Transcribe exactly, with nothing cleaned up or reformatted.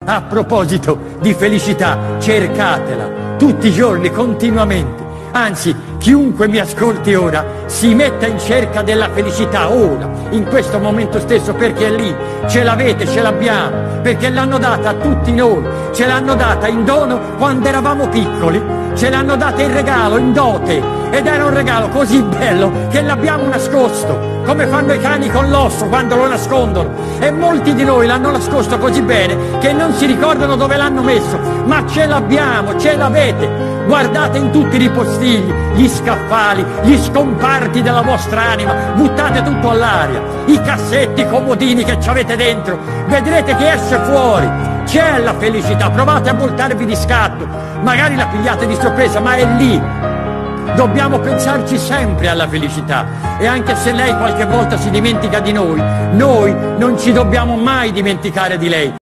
A proposito di felicità, cercatela tutti i giorni, continuamente. Anzi, chiunque mi ascolti ora si metta in cerca della felicità ora, in questo momento stesso, perché è lì, ce l'avete, ce l'abbiamo, perché l'hanno data a tutti noi, ce l'hanno data in dono quando eravamo piccoli, ce l'hanno data in regalo, in dote, ed era un regalo così bello che l'abbiamo nascosto, come fanno i cani con l'osso quando lo nascondono, e molti di noi l'hanno nascosto così bene che non si ricordano dove l'hanno messo, ma ce l'abbiamo, ce l'avete. Guardate in tutti i ripostigli, gli scaffali, gli scomparti della vostra anima, buttate tutto all'aria, i cassetti, i comodini che ci avete dentro, vedrete che esce fuori, c'è la felicità, provate a voltarvi di scatto, magari la pigliate di sorpresa, ma è lì. Dobbiamo pensarci sempre alla felicità, e anche se lei qualche volta si dimentica di noi, noi non ci dobbiamo mai dimenticare di lei.